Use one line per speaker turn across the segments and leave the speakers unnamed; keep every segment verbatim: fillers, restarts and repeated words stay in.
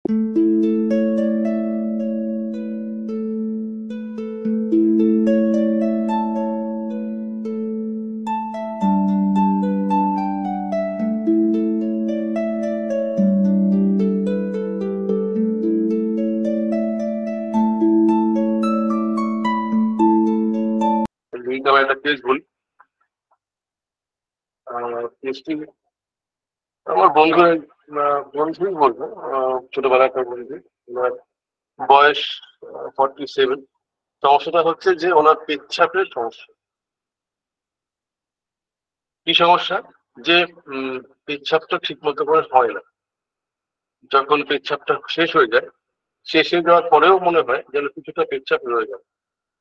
একটা কেস বলি। কেসটি আমার বন্ধু, বন্ধুই বলবো, ছোটবেলাকার বন্ধু। ওনার বয়স ফর্টি সেভেন। সমস্যাটা হচ্ছে যে ওনার পেচ্ছাপের সমস্যা। কি সমস্যা? যে উম পেচ্ছাপটা ঠিক মতো করে হয় না। যখন পেচ্ছাপটা শেষ হয়ে যায়, শেষ হয়ে যাওয়ার পরেও মনে হয় যেন কিছুটা পেচ্ছাপ রয়ে যায়,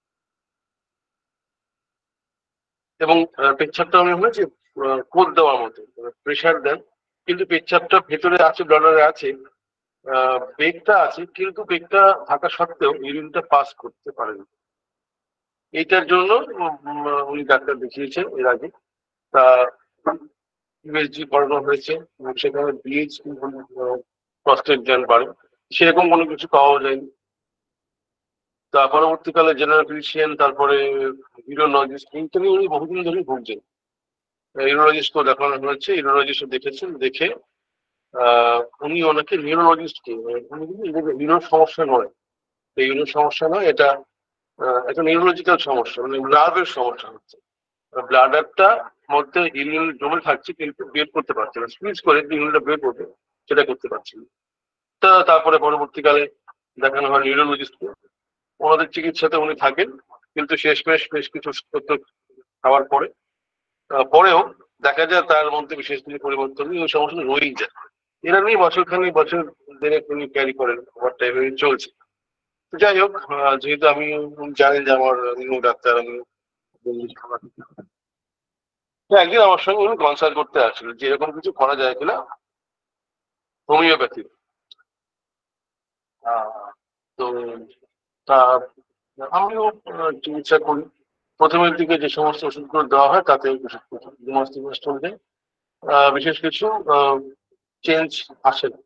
এবং পেচ্ছাপটা মনে হয় যে কোদ দেওয়ার মতো, প্রেশার দেন, কিন্তু পেচ্ছাপটা ভেতরে আছে, ব্লাডারে আছে, বেগটা আছে, কিন্তু বেগটা থাকা সত্ত্বেও ইউরিনটা পাস করতে পারেন। এইটার জন্য উনি ডাক্তার দেখিয়েছেন এর আগে। তা ইউএসজি করানো হয়েছে এবং সেখানে বিএইচ প্রস্টেট গ্ল্যান্ড বাড়ে, সেরকম কোনো কিছু পাওয়া যায়নি। তা পরবর্তীকালে জেনারেল ফিজিশিয়ান, তারপরে ইউরোলজিস্ট, এইটা নিয়ে উনি বহুদিন ধরে ভুগছেন। ইউরোলজিস্টকেও দেখানো হয়েছে, ইউরোলজিস্টও দেখেছেন, দেখে আহ উনি ওনাকে নিউরোলজিস্টকে, উনি কিন্তু নিউরোর সমস্যা নয়, এই নিউরোর সমস্যা নয়, এটা একটা নিউরোলজিক্যাল সমস্যা, মানে নার্ভের সমস্যা হচ্ছে। ব্লাডারটা মধ্যে ইউরিন জমে থাকছে কিন্তু বের করতে পারছে না, স্কুইজ করে ইউরিনটা বের করবে, সেটা করতে পারছে না। তা তারপরে পরবর্তীকালে দেখানো হয় নিউরোলজিস্টকে। ওনাদের চিকিৎসাতে উনি থাকেন, কিন্তু শেষমেশ বেশ কিছু ওষুধপত্র খাওয়ার পরে পরেও দেখা যায় তার মধ্যে বিশেষ কিছু পরিবর্তন নেই, ওই সমস্যা রয়েই যায়। এরা নিয়ে বছর খানিক, বছর দেড়েক উনি ক্যারি করেন, ওভার টাইমে চলছে। যাই হোক, যেহেতু আমি জানেন যে আমার নিউ ডাক্তার, আমি একদিন আমার সঙ্গে উনি কনসাল্ট করতে আসছিলেন যে এরকম কিছু করা যায় কিনা হোমিওপ্যাথি। তো তা আমিও চিকিৎসা করি। প্রথমের দিকে যে সমস্ত ওষুধগুলো দেওয়া হয় তাতে দু মাস তিন মাস চলবে, বিশেষ কিছু চেঞ্জ আসে না।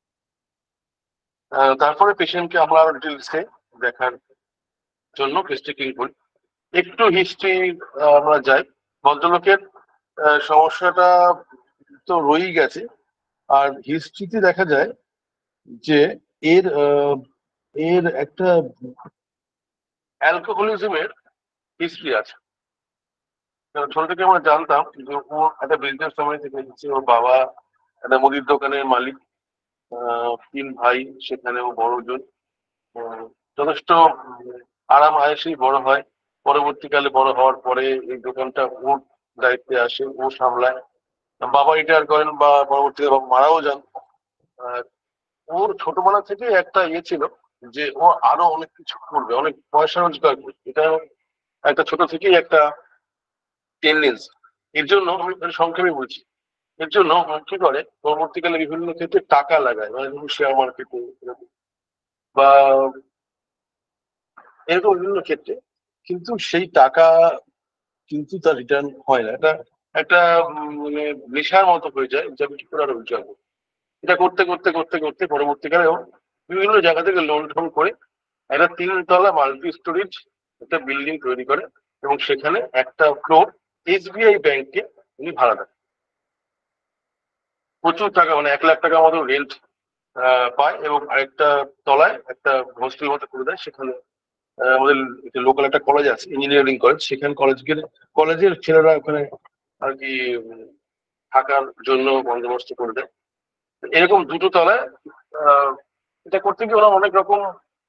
তারপরে পেশেন্টকে আমরা আরো ডিটেলসে দেখার জন্য টেস্টিং করি, একটু হিস্ট্রি আমরা যাই। ভদ্রলোকের সমস্যাটা তো রয়েই গেছে, আর হিস্ট্রিতে দেখা যায় যে এর এর একটা অ্যালকোহলিজমের হিস্ট্রি আছে। ছোট থেকে আমরা জানতাম যে ও একটা বিজনেস ফ্যামিলি থেকে এসেছে, ওর বাবা একটা মুদির দোকানের মালিক, তিন ভাই, সেখানে ও বড়জন, যথেষ্ট আরাম আয়েসেই বড় হয়। পরবর্তীকালে বড় হওয়ার পরে এই দোকানটা ওর দায়িত্বে আসে, ও সামলায়। বাবা রিটায়ার করেন বা পরবর্তীকালে বাবা মারাও যান। ওর ছোটবেলা থেকে একটা ইয়ে ছিল যে ও আরো অনেক কিছু করবে, অনেক পয়সা রোজগার করবে, এটা একটা ছোট থেকেই একটা টেন্ডেন্সি। এর জন্য আমি সংক্ষেপে বলছি, এর জন্য কি করে পরবর্তীকালে বিভিন্ন ক্ষেত্রে টাকা লাগায়, মানে শেয়ার মার্কেটে বা এরকম বিভিন্ন ক্ষেত্রে, কিন্তু সেই টাকা কিন্তু তার রিটার্ন হয় না। এটা একটা মানে নেশার মতো হয়ে যায় যে আমি কি করে আরো রোজগার করবো। এটা করতে করতে করতে করতে পরবর্তীকালে বিভিন্ন জায়গা থেকে লোন টোন করে একটা তিনতলা মাল্টি স্টোরেজ একটা বিল্ডিং তৈরি করে, এবং সেখানে একটা ফ্লোর এসবিআই ব্যাংকে উনি ভাড়া দেন। প্রচুর টাকা, মানে এক লাখ টাকার মতো রেন্ট পায়, এবং আরেকটা তলায় একটা হোস্টেল মতো করে দেয়। সেখানে আমাদের লোকাল একটা কলেজ আছে, ইঞ্জিনিয়ারিং কলেজ, সেখানে কলেজ গেলে কলেজের ছেলেরা ওখানে আর কি থাকার জন্য বন্দোবস্ত করে দেয়। এরকম দুটো তলায় আহ এটা করতে গিয়ে ওরা অনেক রকম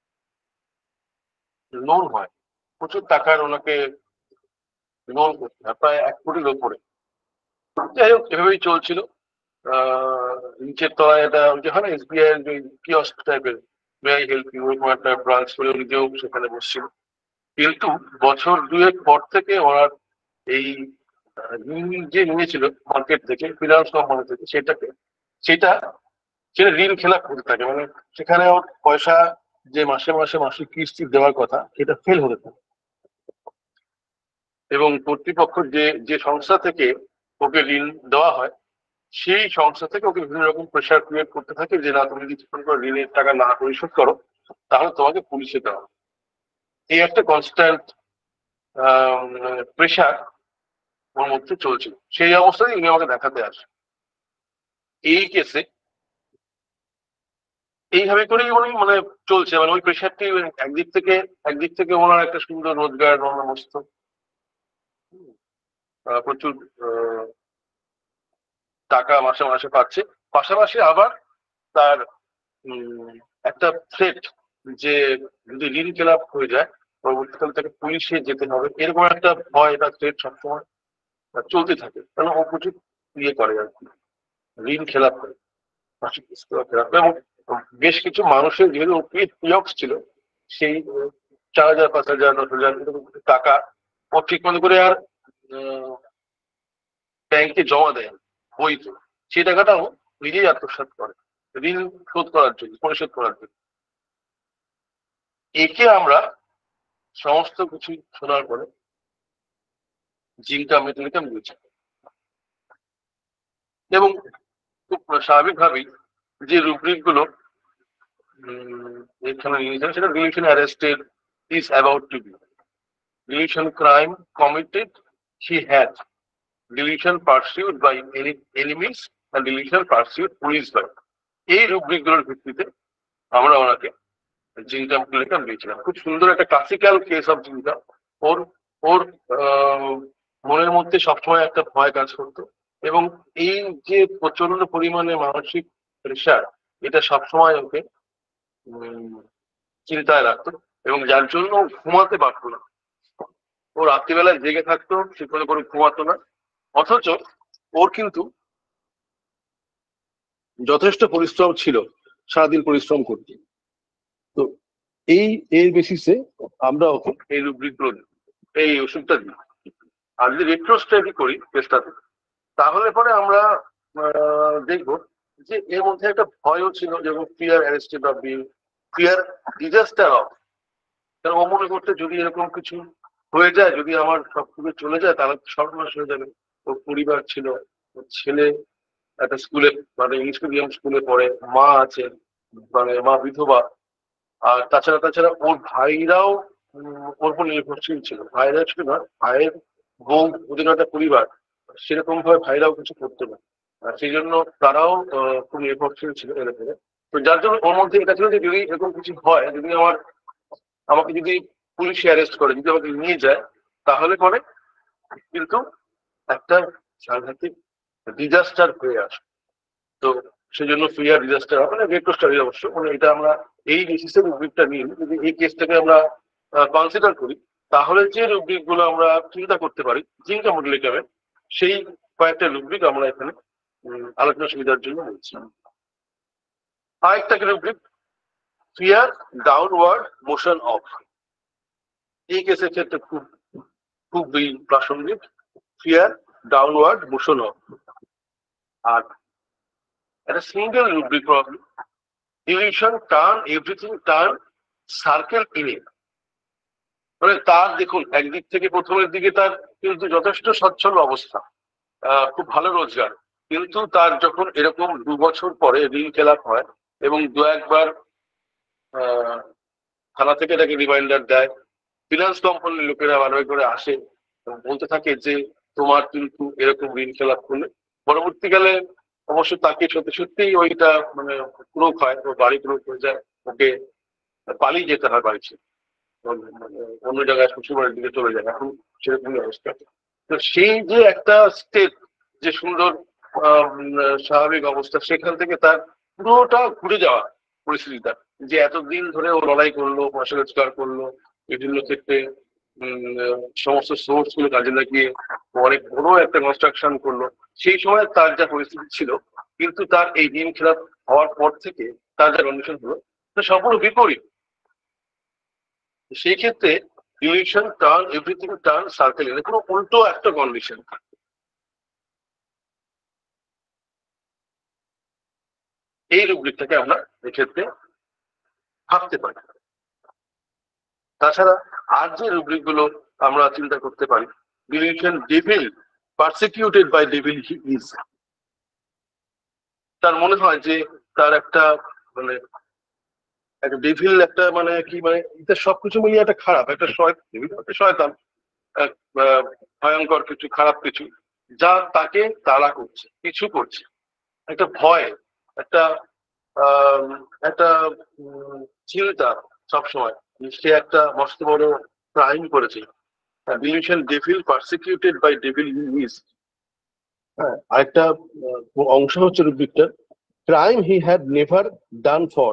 লোন হয়, প্রচুর টাকার ওনাকে লোন করতে হয়, প্রায় এক কোটির ওপরে। যাই হোক, এভাবেই চলছিল। আহ নিচের তলায় এটা যে হয় না এসবিআই এর যে কিয়স্ক টাইপের, মে আই হেল্প ইউ, এরকম একটা ব্রাঞ্চ করে নিজেও সেখানে বসছিল। কিন্তু বছর দুয়েক পর থেকে ওরা এই ঋণ যে নিয়েছিল মার্কেট থেকে, ফিনান্স কোম্পানি থেকে, সেটাকে সেটা সেটা ঋণ খেলাপ করতে থাকে, মানে সেখানে ওর পয়সা যে মাসে মাসে মাসিক কিস্তি দেওয়ার কথা সেটা ফেল হতে থাকে। এবং কর্তৃপক্ষ যে যে সংস্থা থেকে ওকে ঋণ দেওয়া হয়, সেই সংস্থা থেকে ওকে বিভিন্ন রকম প্রেশার ক্রিয়েট করতে থাকে যে না তুমি যদি কিছুক্ষণ করে ঋণের টাকা না পরিশোধ করো তাহলে তোমাকে পুলিশে দেওয়া হবে। এই একটা কনস্ট্যান্ট প্রেশার ওর মধ্যে চলছিল। সেই অবস্থায় উনি আমাকে দেখাতে আসে। এই কেসে এইভাবে করেই উনি মানে চলছে, মানে ওই প্রেশারটি একদিক থেকে একদিক থেকে ওনার একটা সুন্দর রোজগার মস্ত, প্রচুর টাকা মাসে মাসে পাচ্ছে, পাশাপাশি আবার তার একটা থ্রেট যে যদি ঋণ খেলাপ হয়ে যায় পরবর্তীকালে তাকে পুলিশে যেতে হবে, এরকম একটা ভয় বা থ্রেট সবসময় চলতে থাকে। কারণ ও প্রচুর ইয়ে করে আর কি, ঋণ খেলাপ করে এবং বেশ কিছু মানুষের যেহেতু পিয়ক্স ছিল, সেই চার হাজার পাঁচ হাজার দশ হাজার টাকা ও ঠিক মতো করে আর ব্যাংকে জমা দেয় বৈধ, সেই টাকাটাও নিজেই আত্মসাৎ করে ঋণ শোধ করার জন্য, পরিশোধ করার জন্য। একে আমরা সমস্ত কিছু শোনার পরে জিঙ্কা মেটালিকা মিলেছে এবং খুব স্বাভাবিকভাবেই যে রুব্রিক গুলো এখানে নিয়েছেন সেটা delusion arrested is about to be, delusion crime committed he had, delusion pursued by enemies and delusion pursued police by, এই রুব্রিক গুলোর ভিত্তিতে আমরা ওনাকে জিঙ্কা মেটালিকা দিয়েছিলাম। খুব সুন্দর একটা ক্লাসিক্যাল কেস অফ জিঙ্কা। ওর ওর মনের মধ্যে সবসময় একটা ভয় কাজ করতো এবং এই যে প্রচন্ড পরিমাণে মানসিক প্রেশার, এটা সবসময় ওকে চিন্তায় রাখতো এবং যার জন্য ঘুমাতে পারতো না। ও রাত্রিবেলায় জেগে থাকতো, সে কোনো করে ঘুমাতো না, অথচ ওর কিন্তু যথেষ্ট পরিশ্রম ছিল, সারাদিন পরিশ্রম করতে। তো এই এর বেসিসে আমরা ওকে এই রুব্রিক গুলো এই ওষুধটা দিই। আর যদি রেট্রোস্টাডি করি কেসটাতে, তাহলে পরে আমরা দেখবো যে এর মধ্যে একটা ভয়ও ছিল, যেমন fear arrested of being, fear disaster of, কারণ ও মনে করতে যদি এরকম কিছু হয়ে যায়, যদি আমার সব কিছু চলে যায় তাহলে সর্বনাশ হয়ে যাবে। ওর পরিবার ছিল, ওর ছেলে একটা স্কুলে মানে ইংলিশ মিডিয়াম স্কুলে পড়ে, মা আছে মানে মা বিধবা, আর তাছাড়া তাছাড়া ওর ভাইরাও ওর উপর নির্ভরশীল ছিল। ভাইরা ছিল না, ভাইয়ের বউ, ওদের একটা পরিবার, সেরকম ভাবে ভাইরাও কিছু করতো না, সেই জন্য তারাও খুব নির্ভরশীল ছিল এর উপরে। তো যার জন্য ওর মধ্যে এটা ছিল যে যদি এরকম কিছু হয়, যদি আমার আমাকে যদি পুলিশে অ্যারেস্ট করে, যদি আমাকে নিয়ে যায়, তাহলে পরে কিন্তু একটা সাংঘাতিক ডিজাস্টার হয়ে আসে। তো সেই জন্য ফিয়ার ডিজাস্টার মানে রেট্রো স্টাডি অবশ্য, মানে এটা আমরা এই বেসিসে রুব্রিকটা নিয়ে যদি এই কেসটাকে আমরা কনসিডার করি, তাহলে যে রুব্রিক গুলো আমরা চিন্তা করতে পারি জিঙ্কা মেটালিকামের, সেই কয়েকটা রুব্রিক আমরা এখানে আলোচনা সুবিধার জন্য বলছি। আরেকটা rubric fear downward motion of, এই কেসের ক্ষেত্রে খুব খুবই প্রাসঙ্গিক, ফিয়ার ডাউনওয়ার্ড মোশন অফ। আর একটা single rubric problem, delusion turn everything turn circle in it, মানে তার দেখুন একদিক থেকে প্রথমের দিকে তার কিন্তু যথেষ্ট সচ্ছল অবস্থা, খুব ভালো রোজগার, কিন্তু তার যখন এরকম দু বছর পরে ঋণ খেলাপ হয় এবং দু একবার থানা থেকে তাকে রিমাইন্ডার দেয়, ফিনান্স কোম্পানির লোকেরা বারবার করে আসে বলতে থাকে যে তোমার কিন্তু এরকম ঋণ খেলাপ করলে, পরবর্তীকালে অবশ্য তাকে সত্যি সত্যিই ওইটা মানে প্রয়োগ হয়, ও বাড়ি প্রয়োগ হয়ে যায়, ওকে পালিয়ে যেতে হয় বাড়ি ছেড়ে, অন্য জায়গায় শ্বশুরবাড়ির দিকে চলে যায়, এখন সেরকমই অবস্থা। তো সেই যে একটা স্টেট, যে সুন্দর স্বাভাবিক অবস্থা, সেখান থেকে তার পুরোটা ঘুরে যাওয়া পরিস্থিতিটা, যে এতদিন ধরে ও লড়াই করলো, পয়সা রোজগার করলো, বিভিন্ন ক্ষেত্রে সমস্ত সোর্স গুলো কাজে লাগিয়ে অনেক বড় একটা কনস্ট্রাকশন করলো, সেই সময় তার যা পরিস্থিতি ছিল, কিন্তু তার এই ঋণ খেলাপ হওয়ার পর থেকে তার যা কন্ডিশন হলো সম্পূর্ণ বিপরীত। সেই ক্ষেত্রে delusion turn everything turn circle in, কোনো উল্টো একটা কন্ডিশন। এই রুব্রিকটাকে আমরা এক্ষেত্রে ভাবতে পারি। তাছাড়া আর যে রুব্রিক গুলো আমরা চিন্তা করতে পারি, delusion devil persecuted by devil he is, তার মনে হয় যে তার একটা মানে একটা ডেভিল একটা মানে কি মানে এটা সবকিছু মিলিয়ে একটা খারাপ একটা একটা শয়তান, এক আহ, ভয়ঙ্কর কিছু, খারাপ কিছু যা তাকে তাড়া করছে, কিছু করছে, একটা ভয়, একটা আহ একটা উম, চিন্তা সবসময় সে একটা মস্ত বড় ক্রাইম করেছে। Delusion devil persecuted by devil is. হ্যাঁ, আরেকটা আহ, অংশ হচ্ছে রুব্রিকটা, crime he had never done for.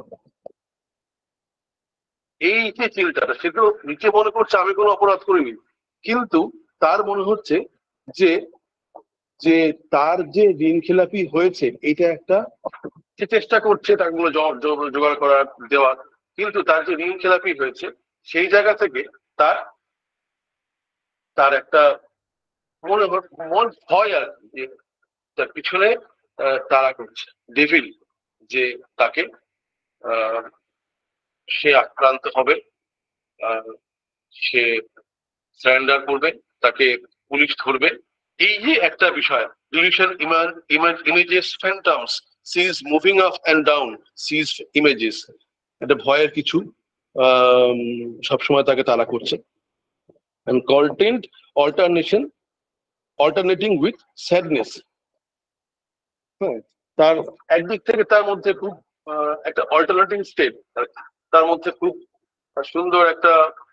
এই যে চিন্তাটা, সে তো নিচে মনে করছে আমি কোনো অপরাধ করিনি, কিন্তু তার মনে হচ্ছে যে যে তার যে ঋণ খেলাপি হয়েছে এটা একটা, সে চেষ্টা করছে টাকাগুলো জ- জ- জোগাড় করার, দেওয়ার, কিন্তু তার যে ঋণ খেলাপি হয়েছে সেই জায়গা থেকে তার তার একটা মনে হয়- মন হয় আর কি, যে তার পিছনে আহ, তাড়া করছে ডেভিল, যে তাকে আহ, সে আক্রান্ত হবে, আহ, সে সারেন্ডার করবে, তাকে পুলিশ ধরবে। এই যে একটা বিষয়, delusion images phantoms sees moving up and down, sees images, একটা ভয়ের কিছু আহ সবসময় তাকে তাড়া করছে। and content alternation alternating with sadness। হ্যাঁ, তার একদিক থেকে তার মধ্যে খুব আহ, একটা অল্টারনেটিং স্টেট, তার মধ্যে খুব সুন্দর একটা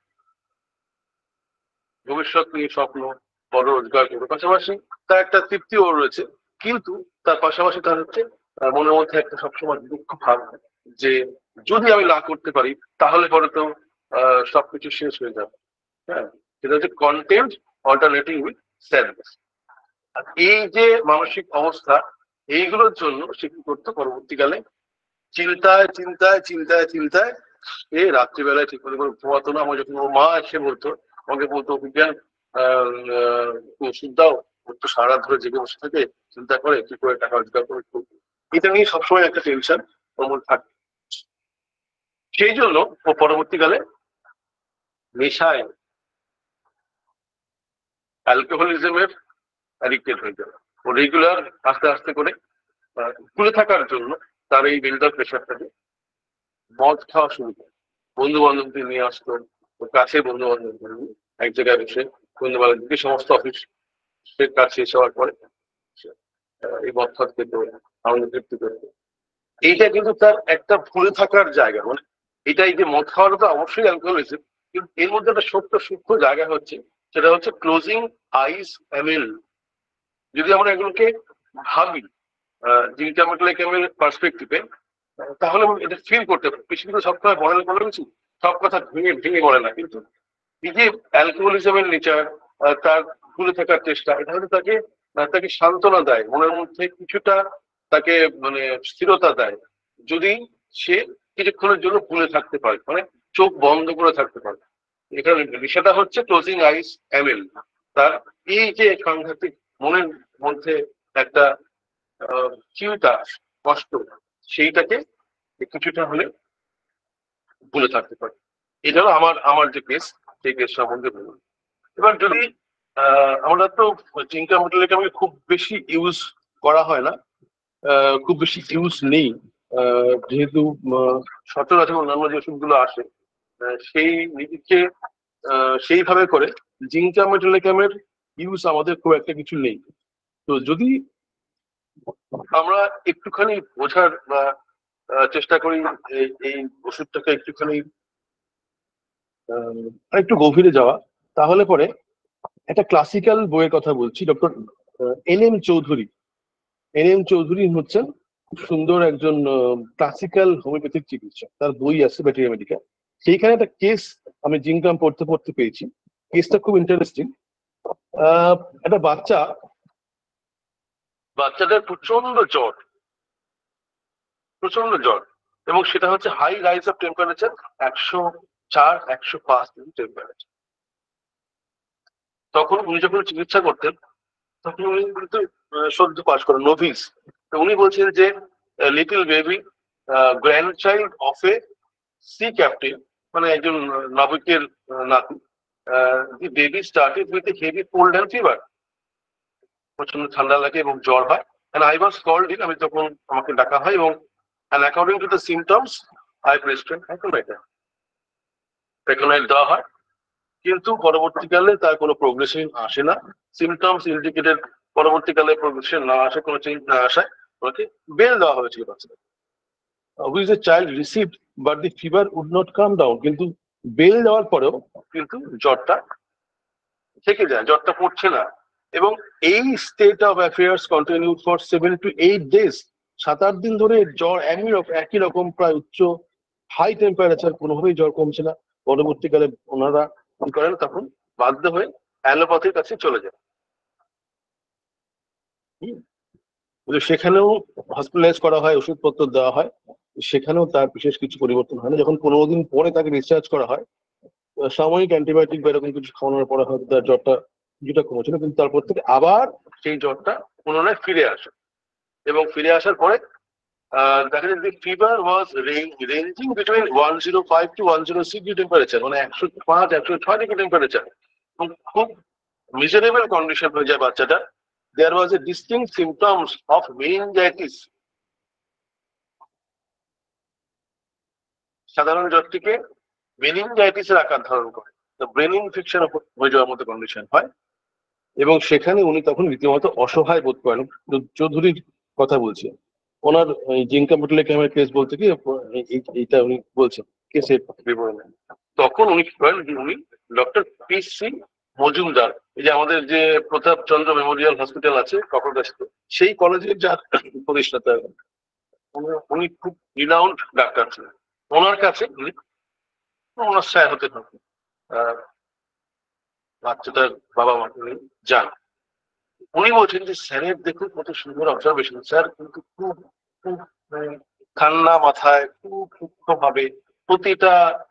ভবিষ্যৎ নিয়ে স্বপ্ন, বড় রোজগার করবে, পাশাপাশি তার একটা তৃপ্তিও রয়েছে, কিন্তু তার পাশাপাশি তার হচ্ছে আহ, মনের মধ্যে একটা সবসময় দুঃখ ভাব, যে যদি আমি না করতে পারি তাহলে পরে তো আহ সবকিছু শেষ হয়ে যাবে। হ্যাঁ, সেটা হচ্ছে কন্টেন্ট অল্টারনেটিং উইথ স্যাডনেস। আর এই যে মানসিক অবস্থা, এইগুলোর জন্য সে কি করতো পরবর্তীকালে, চিন্তায় চিন্তায় চিন্তায় চিন্তায় এ রাত্রিবেলায় ঠিক করে করে ঘুমাতো না। আমার যখন ওর মা এসে বলতো, আমাকে বলতো বিজ্ঞান ওষুধ দাও, ওর তো সারা রাত ধরে জেগে বসে থাকে, চিন্তা করে কি করে টাকা রোজগার করে করবো। এটা নিয়ে সবসময় একটা টেনশন ওর মধ্যে থাকে। সেই জন্য ও পরবর্তীকালে নেশায়, অ্যালকোহলিজমের অ্যাডিক্টেড হয়ে যাবে। ও রেগুলার আস্তে আস্তে করে ভুলে থাকার জন্য তার এই মেন্টাল প্রেশারটাকে মদ খাওয়া শুরু করে, বন্ধু বান্ধবদের নিয়ে আসতো, ওর কাছে বন্ধু বান্ধবদের নিয়ে এক জায়গায় বসে সন্ধ্যেবেলার দিকে সমস্ত অফিস কাজ শেষ হওয়ার পরে আহ, এই মদ খাত খেতে, আনন্দ তৃপ্তি করতো। এইটা কিন্তু তার একটা ভুলে থাকার জায়গা, মানে এটা, এই যে মদ খাওয়াটা তো অবশ্যই অ্যালকোহলিজম, কিন্তু এর মধ্যে একটা সত্য সূক্ষ্ম জায়গা হচ্ছে, সেটা হচ্ছে ক্লোজিং আইস এমেল। যদি আমরা এগুলোকে ভাবি জিঙ্কা মেটালেকেমের পার্সপেক্টিভে, তাহলে আমরা এটা ফিল করতে পারি। বেশি কিন্তু সবসময় বলে বলে গেছি, সব কথা ভেঙে ভেঙে বলে না, কিন্তু এই যে অ্যালকোহলিজমের নেচার, তার ভুলে থাকার চেষ্টা, এটা হয়তো তাকে আহ, তাকে সান্ত্বনা দেয়, মনের মধ্যে কিছুটা তাকে মানে স্থিরতা দেয়, যদি সে কিছুক্ষণের জন্য ভুলে থাকতে পারে, মানে চোখ বন্ধ করে থাকতে পারে। এখানে বিষয়টা হচ্ছে ক্লোজিং আইস এমএল। তার এই যে সাংঘাতিক মনের মধ্যে একটা আহ, চিন্তা, কষ্ট, সেইটাকে কিছুটা হলে ভুলে থাকতে পারে। এটা হলো আমার আমার যে কেস, সেই কেস সম্বন্ধে বলুন। এবার যদি আহ আমরা তো জিঙ্কা মোটরটাকে আমাকে খুব বেশি ইউজ করা হয় না, আহ, খুব বেশি ইউজ নেই, আহ, যেহেতু আহ, সচরাচর অন্যান্য যে ওষুধগুলো আসে আহ, সেই নীতিকে আহ, সেইভাবে করে জিঙ্কা মেটালেকামের ইউজ আমাদের খুব একটা কিছু নেই। তো যদি আমরা একটুখানি বোঝার বা আহ, চেষ্টা করি এই এই ওষুধটাকে একটুখানি আহ, একটু গভীরে যাওয়া, তাহলে পরে একটা ক্লাসিক্যাল বইয়ের কথা বলছি, doctor N M Chaudhuri. N M Chaudhuri হচ্ছেন খুব সুন্দর একজন ক্লাসিক্যাল হোমিওপ্যাথিক চিকিৎসক, তার বই আছে ব্যাটেরিয়া মেডিকেল, সেইখানে একটা কেস আমি জিঙ্কাম পড়তে পড়তে পেয়েছি। কেসটা খুব ইন্টারেস্টিং। আহ একটা বাচ্চা, বাচ্চাটার প্রচন্ড জ্বর, প্রচন্ড জ্বর, এবং সেটা হচ্ছে হাই রাইজ অফ টেম্পারেচার, একশো চার একশো পাঁচ ডিগ্রি টেম্পারেচার। তখন উনি যখন চিকিৎসা করতেন, তখন উনি কিন্তু আহ, সদ্য পাস করেন, নোভিস। তো উনি বলছেন যে little baby, grand child of a sea captain, মানে একজন আহ, নাবিকের আহ, নাতি, the baby started with a heavy cold and fever, প্রচন্ড ঠান্ডা লাগে এবং জ্বর হয়, and I was called in, আমি তখন আমাকে ডাকা হয় এবং and according to the symptoms I prescribed Aconitum. Aconitum দেওয়া হয়, কিন্তু পরবর্তীকালে তার কোনো প্রোগ্রেশন আসে না। সিমটমস ইন্ডিকেটেড পরবর্তীকালে প্রোগ্রেশন না আসে, কোনো চেঞ্জ না আসায় ওকে বেল দেওয়া হয়েছিল বাচ্চাটা, which a child received but the fever would not come down. কিন্তু বেল দেওয়ার পরেও কিন্তু জ্বরটা থেকে যায়, জ্বরটা পড়ছে না। এবং এই state of affairs continued for seven to eight days, সাত আট দিন ধরে জ্বর একই রকম একই রকম প্রায় উচ্চ হাই টেম্পারেচার, কোনোভাবেই জ্বর কমছে না। পরবর্তীকালে ওনারা কি করেন, তখন বাধ্য হয়ে অ্যালোপ্যাথির কাছে চলে যায়। সেখানেও হসপিটালাইজ করা হয়, ওষুধপত্র দেওয়া হয়, সেখানেও তার বিশেষ কিছু পরিবর্তন হয় না। যখন পনেরো দিন পরে তাকে ডিসচার্জ করা হয়, সাময়িক অ্যান্টিবায়োটিক বা এরকম কিছু খাওয়ানোর পরে হয়তো তার জ্বরটা কিছুটা কমেছিল, কিন্তু তারপর থেকে আবার সেই জ্বরটা পুনরায় ফিরে আসে। এবং ফিরে আসার পরে দেখা যায় যে fever was ranging between one zero five to one zero six degree temperature, মানে একশো পাঁচ একশো ছয় ডিগ্রি টেম্পারেচার, এবং খুব মিজারেবল কন্ডিশন হয়ে যায় বাচ্চাটা। There was a distinct symptoms of meningitis. সাধারণ জ্বরটিকে মেনিনজাইটিসের আকার ধারণ করে, ব্রেন ইনফেকশন হয়ে যাওয়ার মতো কন্ডিশন হয়। এবং সেখানে উনি তখন রীতিমতো অসহায় বোধ করেন। চৌধুরীর কথা বলছি, ওনার জিঙ্কা মেটালিকামের কেস বলতে কি এইটা উনি বলছেন কেসের বিবরণে। তখন উনি কি করেন, উনি ডক্টর পি সি মজুমদার, এই যে আমাদের যে প্রতাপ চন্দ্র মেমোরিয়াল হসপিটাল আছে ককরগাছিতে, সেই কলেজের যার প্রতিষ্ঠাতা, উনি খুব রিনাউন্ড ডাক্তার ছিলেন। ওনার কাছে উনি ওনার স্যার হতে থাকেন, বাচ্চাটার বাবা মা উনি যান। উনি বলছেন যে স্যারের দেখুন কত সুন্দর অবজারভেশন, স্যার কিন্তু খুব খুব ঠান্ডা মাথায় খুব সূক্ষ্ম ভাবে প্রতিটা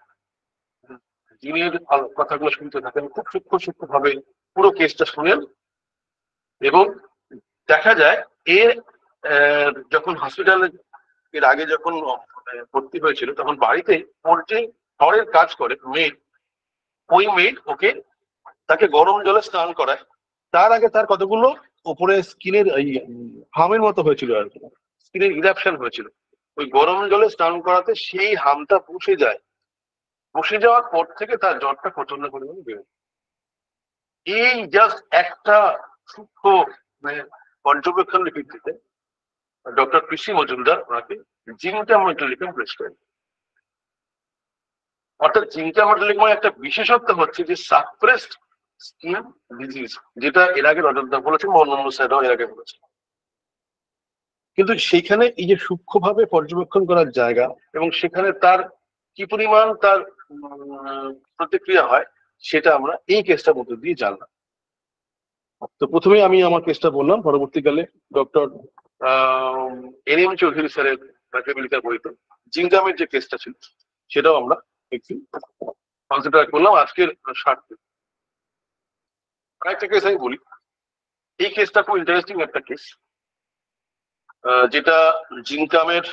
দিনের কথাগুলো শুনতে থাকেন, খুব সূক্ষ্ম সূক্ষ্ম ভাবে পুরো কেসটা শুনেন। এবং দেখা যায় এর যখন হসপিটালে এর আগে যখন ভর্তি হয়েছিল, তখন বাড়িতে ওর যে ঘরের কাজ করে মেড, ওই মেড ওকে তাকে গরম জলে স্নান করায়। তার আগে তার কতগুলো উপরে স্কিনের হামের মতো হয়েছিল আর কি, স্কিনের ইরাপশন হয়েছিল। ওই গরম জলে স্নান করাতে সেই হামটা বসে যায়, বসে যাওয়ার পর থেকে তার জ্বরটা প্রচন্ড পরিমাণে বেড়ে। এই জাস্ট একটা সূক্ষ্ম মানে পর্যবেক্ষণের ভিত্তিতে ডক্টর পি সি মজুমদার ওনাকে জিঙ্কা মেটালিকাম প্রেসক্রাইব। অর্থাৎ জিঙ্কা মেটালিকাম একটা বিশেষত্ব হচ্ছে যে সাপ্রেসড স্কিন ডিজিজ, যেটা এর আগে রজতদা বলেছেন, অন্যান্য স্যাররাও এর আগে বলেছেন। কিন্তু সেইখানে এই যে সূক্ষ্মভাবে পর্যবেক্ষণ করার জায়গা এবং সেখানে তার কি পরিমাণ তার প্রতিক্রিয়া হয়, সেটা আমরা এই কেসটার মধ্যে দিয়ে জানলাম। তো প্রথমে আমি আমার কেসটা বললাম, পরবর্তীকালে doctor ah N M Chaudhuri স্যারের লেখার বইতে জিঙ্গামের যে কেসটা ছিল সেটাও আমরা একটু কনসিডার করলাম আজকের স্বার্থে। আরেকটা কেস আমি বলি, এই কেসটা খুব ইন্টারেস্টিং একটা কেস, যেটা জিঙ্কামের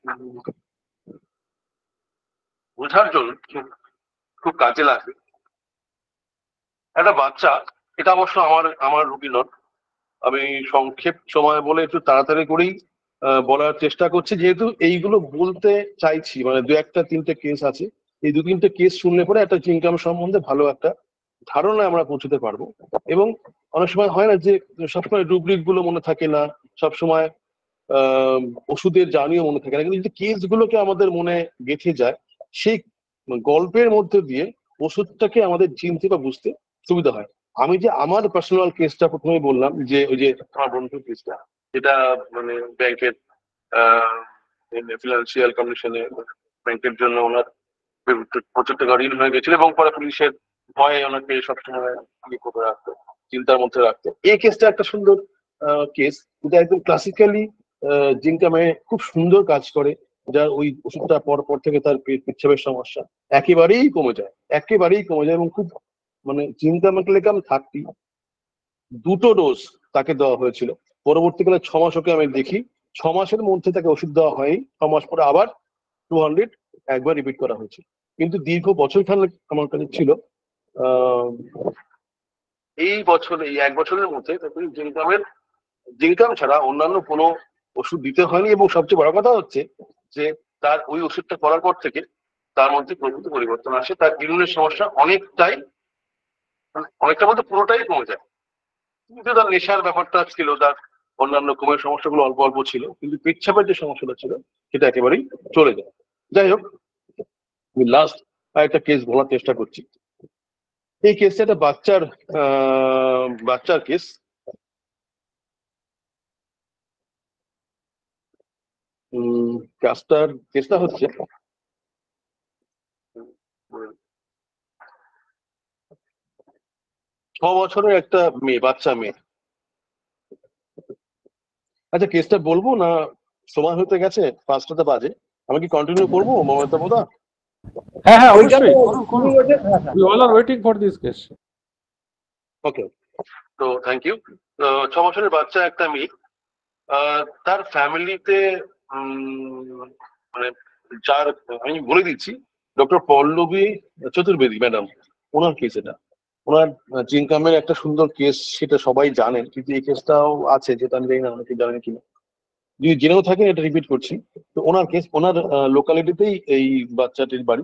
বোঝার জন্য খুব কাজে লাগবে। একটা বাচ্চা, এটা অবশ্য আমার আমার রুগী নন, আমি সংক্ষেপ সময় বলে একটু তাড়াতাড়ি করেই বলার চেষ্টা করছি, যেহেতু এইগুলো বলতে চাইছি, মানে দু একটা তিনটে কেস আছে, এই দু তিনটে কেস শুনলে পরে একটা জিঙ্কাম সম্বন্ধে ভালো একটা ধারণা আমরা পৌঁছতে পারবো। এবং অনেক সময় হয় না যে সবসময় রুব্রিক গুলো মনে থাকে না, সবসময় আহ ওষুধের জার্নিও মনে থাকে না, কিন্তু যদি কেসগুলোকে আমাদের মনে গেঁথে যায়, সেই গল্পের মধ্যে দিয়ে ওষুধটাকে আমাদের চিনতে বা বুঝতে সুবিধা হয়। আমি যে আমার পার্সোনাল কেসটা প্রথমে বললাম, যে ওই যে আমার বন্ধুর কেসটা, যেটা মানে ব্যাংকের আহ ফিনান্সিয়াল কন্ডিশনে ব্যাংকের জন্য ওনার প্রচুর টাকা ঋণ হয়ে গেছিল এবং পরে পুলিশের ভয়ে ওনাকে সবসময় ইয়ে করে রাখতো, চিন্তার মধ্যে রাখতো। এই কেসটা একটা সুন্দর কেস, যেটা একদম ক্লাসিক্যালি জিঙ্কামে খুব সুন্দর কাজ করে, যার ওই ওষুধটা পর পর থেকে তার পেচ্ছাপের সমস্যা একেবারেই কমে যায়, একেবারেই কমে যায়। এবং খুব মানে জিঙ্কা মেটালিকাম থার্টি দুটো ডোজ তাকে দেওয়া হয়েছিল। পরবর্তীকালে ছ মাস ওকে আমি দেখি, ছ মাসের মধ্যে তাকে ওষুধ দেওয়া হয়নি, ছ মাস পরে আবার টু হান্ড্রেড একবার রিপিট করা হয়েছিল। কিন্তু দীর্ঘ বছর খানেক আমার কাছে ছিল। আহ এই বছর এই এক বছরের মধ্যে জিঙ্কামের জিঙ্কাম ছাড়া অন্যান্য কোনো ওষুধ দিতে হয়নি, এবং সবচেয়ে বড় কথা হচ্ছে যে তার ওই ওষুধটা করার পর থেকে তার মধ্যে প্রভূত পরিবর্তন আসে, তার ইমিউনের সমস্যা অনেকটাই, অনেকটা বলতে পুরোটাই কমে যায়। কিন্তু তার নেশার ব্যাপারটা ছিল, তার অন্যান্য ঘুমের সমস্যাগুলো অল্প অল্প ছিল, কিন্তু পেচ্ছাপের যে সমস্যাটা ছিল সেটা একেবারেই চলে যায়। যাই হোক, আমি লাস্ট একটা কেস বলার চেষ্টা করছি। এই কেসটা একটা বাচ্চার আহ বাচ্চার কেস। উম কাজটার কেসটা হচ্ছে ছ বছরের একটা মেয়ে, বাচ্চা মেয়ে। আচ্ছা, কেসটা বলবো না? সময় হতে গেছে, পাঁচটাতে বাজে। আমি কি কন্টিনিউ করবো মমতা বোধা?
হ্যাঁ হ্যাঁ
ওইটা তো
অবশ্যই করুন করুন।
শুরু হয়েছে, হ্যাঁ হ্যাঁ।
We all are waiting for this case.
Okay, তো থ্যাংক ইউ। ছ বছরের বাচ্চা একটা মেয়ে, আহ, তার ফ্যামিলিতে মানে যার, আমি বলে দিচ্ছি, ডক্টর পল্লবী চতুর্বেদী ম্যাডাম, ওনার কেস এটা। ওনার জিনকামের একটা সুন্দর কেস, সেটা সবাই জানেন, কিন্তু এই কেসটাও আছে যেটা আমি জানি না অনেকে জানেন কিনা। যদি জেনেও থাকেন এটা রিপিট করছি। তো ওনার কেস, ওনার লোকালিটিতেই এই বাচ্চাটির বাড়ি।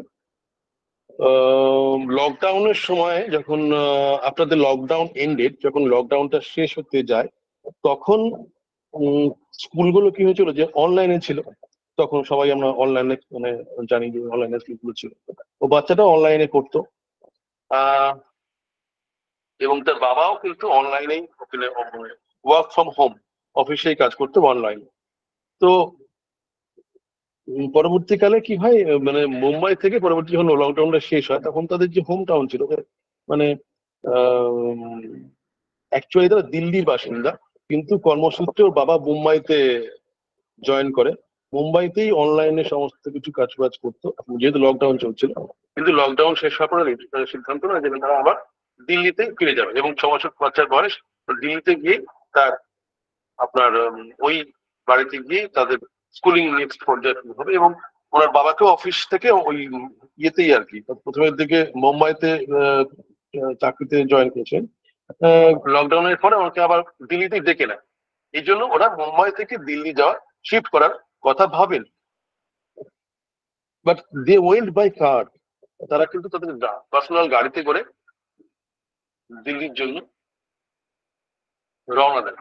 লকডাউনের সময় যখন আহ, আপনাদের লকডাউন এন্ডেড, যখন লকডাউনটা শেষ হতে যায়, তখন উম, স্কুলগুলো কি হয়েছিল যে অনলাইনে ছিল। তখন সবাই আমরা অনলাইনে, মানে জানি যে অনলাইনে স্কুলগুলো ছিল। ও বাচ্চাটা অনলাইনে পড়তো, আহ এবং তার বাবাও কিন্তু অনলাইনেই ওয়ার্ক ফ্রম হোম, অফিসেই কাজ করতো অনলাইনে। তো উম, পরবর্তীকালে কি হয়, আহ, মানে মুম্বাই থেকে পরবর্তী যখন লকডাউনটা শেষ হয়, তখন তাদের যে হোম টাউন ছিল, মানে অ্যাকচুয়ালি তারা দিল্লির বাসিন্দা, কিন্তু কর্মসূত্রে ওর বাবা মুম্বাইতে জয়েন করে। মুম্বাইতেই অনলাইনে সমস্ত কিছু কাজ বাজ করতো, যেহেতু লকডাউন চলছিল। কিন্তু লকডাউন শেষ হওয়ার পরে সিদ্ধান্ত নেয় যে তারা আবার দিল্লিতে ফিরে যাবে, এবং ছ বছর বাচ্চার বয়স, দিল্লিতে গিয়ে তার আপনার উম, ওই বাড়িতে গিয়ে তাদের স্কুলিং নেক্সট পর্যায়ে শুরু হবে। এবং ওনার বাবাকেও অফিস থেকে ওই ইয়েতেই আর কি, প্রথমের দিকে মুম্বাইতে আহ, আহ, চাকরিতে জয়েন করেছেন। লকডাউনের পরে ওনাকে আবার দিল্লিতে ডেকে নেয়। এই জন্য ওরা মুম্বাই থেকে দিল্লি যাওয়ার, শিফট করার কথা ভাবেন। But they went by car. তারা কিন্তু তাদের পার্সোনাল গাড়িতে করে দিল্লির জন্য রওনা দেন।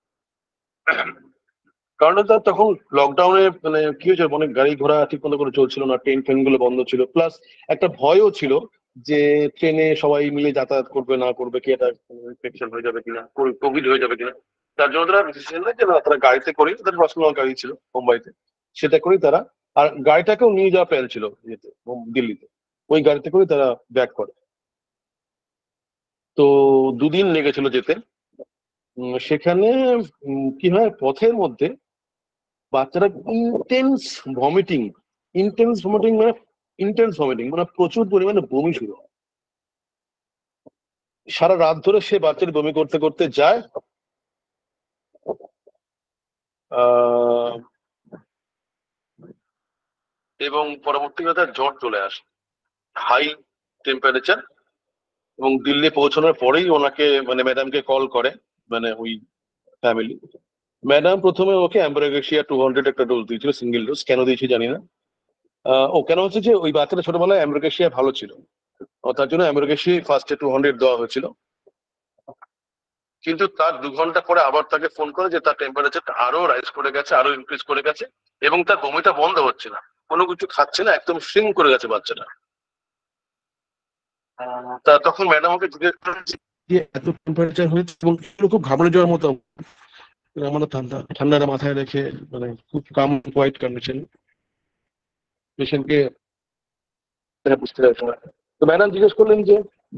কারণ তার তখন লকডাউনে মানে কি হয়েছিল, অনেক গাড়ি ঘোড়া ঠিক মতো করে চলছিল না, ট্রেন ফ্রেন গুলো বন্ধ ছিল, প্লাস একটা ভয়ও ছিল যে ট্রেনে সবাই মিলে যাতায়াত করবে না করবে কি, একটা ইনফেকশন হয়ে যাবে কিনা, কোভিড হয়ে যাবে কিনা। তার জন্য তারা ডিসিশন নেয় যে না, তারা গাড়িতে করেই, তাদের পার্সোনাল গাড়ি ছিল মুম্বাইতে, সেটা করেই তারা, আর গাড়িটাকেও নিয়ে যাওয়া প্ল্যান ছিল ইয়েতে, দিল্লিতে, ওই গাড়িতে করে তারা ব্যাক করে। তো দুদিন লেগেছিল যেতে। উম, সেখানে উম, কি হয়, পথের মধ্যে বাচ্চারা ইন্টেন্স ভমিটিং, ইন্টেন্স ভমিটিং মানে ইন্টেন্স ভমিটিং মানে প্রচুর পরিমাণে বমি শুরু হয়। সারা রাত ধরে সে বাচ্চাটি বমি করতে করতে যায়, আহ এবং পরবর্তীকালে তার জ্বর চলে আসে, হাই টেম্পারেচার। এবং দিল্লি পৌঁছানোর পরেই ওনাকে, মানে ম্যাডামকে কল করে, মানে ওই ফ্যামিলি। ম্যাডাম প্রথমে ওকে অ্যাম্বারেগেশিয়া টু হান্ড্রেড একটা ডোজ দিয়েছিল, সিঙ্গেল ডোজ। কেন দিয়েছি জানি না। আহ, ও কেন হচ্ছে যে ওই বাচ্চাটা ছোটবেলায় অ্যাম্বারেগেশিয়া ভালো ছিল, ও তার জন্য অ্যাম্বারেগেশিয়া ফার্স্টে টু হান্ড্রেড দেওয়া হয়েছিল। কিন্তু তার দু ঘন্টা পরে আবার তাকে ফোন করে যে তার টেম্পারেচারটা আরো রাইজ করে গেছে, আরো ইনক্রিজ করে গেছে, এবং তার বমিটা বন্ধ হচ্ছে না, কোনো কিছু খাচ্ছে না, একদম শ্রিঙ্ক করে গেছে বাচ্চাটা। তা তখন ম্যাডাম ওকে জিজ্ঞেস করেন যে এত টেম্পারেচার হয়েছে, এবং খুব ঘাবড়ে যাওয়ার মতো। আমাদের ঠান্ডা ঠান্ডাটা মাথায় রেখে, মানে খুব কাম কোয়াইট কন্ডিশন, পেশেন্টকে বুঝতে পারছে না। তো ম্যাডাম জিজ্ঞেস করলেন যে,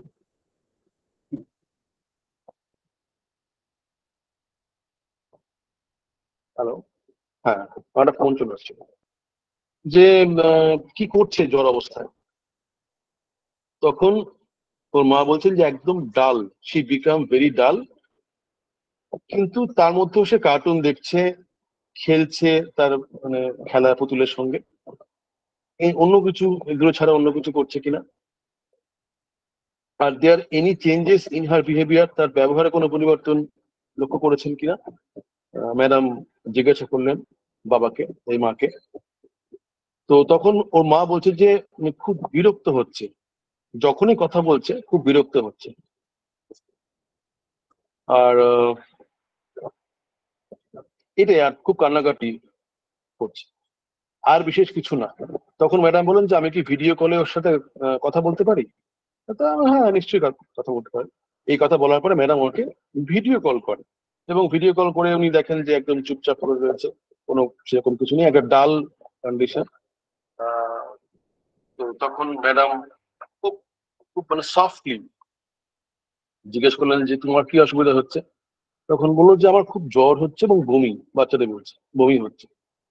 হ্যালো, হ্যাঁ, আমার ফোন চলে আসছে, যে আহ, কি করছে জ্বর অবস্থায়। তখন ওর মা বলছেন যে একদম ডাল, শি বিকাম ভেরি ডাল। কিন্তু তার মধ্যেও সে কার্টুন দেখছে, খেলছে তার মানে খেলা পুতুলের সঙ্গে, এই অন্য কিছু, এগুলো ছাড়া অন্য কিছু করছে কিনা। আর there any changes in her behaviour, তার ব্যবহারে কোনো পরিবর্তন লক্ষ্য করেছেন কিনা ম্যাডাম জিজ্ঞাসা করলেন বাবাকে, এই মাকে। তো তখন ওর মা বলছে যে খুব বিরক্ত হচ্ছে, যখনই কথা বলছে খুব বিরক্ত হচ্ছে। আর আহ, এটাই, আর খুব কান্নাকাটি করছে, আর বিশেষ কিছু না। তখন ম্যাডাম বলেন যে আমি কি ভিডিও কলে ওর সাথে আহ, কথা বলতে পারি? তা হ্যাঁ, নিশ্চয়ই কা- কথা বলতে পারি। এই কথা বলার পরে ম্যাডাম ওকে ভিডিও কল করে, এবং ভিডিও কল করে উনি দেখেন যে একদম চুপচাপ করে রয়েছে, কোনো সেরকম কিছু নেই, একটা ডাল কন্ডিশন। তো তখন ম্যাডাম খুব খুব মানে সফটলি জিজ্ঞেস করলেন যে তোমার কি অসুবিধা হচ্ছে। তখন বললো যে আমার খুব জ্বর হচ্ছে এবং বমি, বাচ্চাদের বলছে বমি হচ্ছে।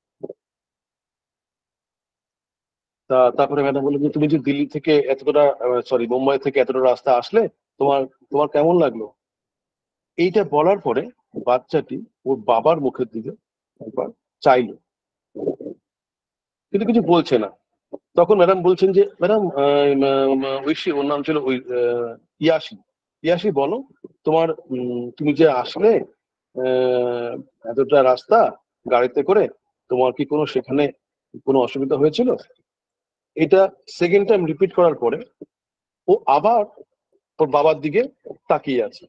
তা তারপরে ম্যাডাম বললো যে তুমি যে দিল্লি থেকে এতটা, সরি মুম্বাই থেকে এতটা রাস্তা আসলে, তোমার তোমার কেমন লাগলো? এইটা বলার পরে বাচ্চাটি ওর বাবার মুখের দিকে একবার চাইলো, কিন্তু কিছু বলছে না। তখন ম্যাডাম বলছেন যে ম্যাডাম, ঐশী, ওর নাম ছিল ওই আহ, ইয়াসি, ইয়াসি বলো, তোমার উম, তুমি যে আসলে আহ, এতটা রাস্তা গাড়িতে করে, তোমার কি কোনো সেখানে কোনো অসুবিধা হয়েছিল? এটা সেকেন্ড টাইম রিপিট করার পরে ও আবার ওর বাবার দিকে তাকিয়ে আছে,